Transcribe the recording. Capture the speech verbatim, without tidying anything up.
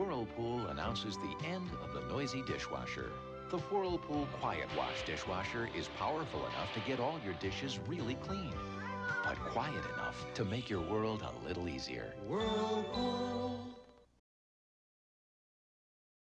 Whirlpool announces the end of the noisy dishwasher. The Whirlpool Quiet Wash dishwasher is powerful enough to get all your dishes really clean, but quiet enough to make your world a little easier. Whirlpool.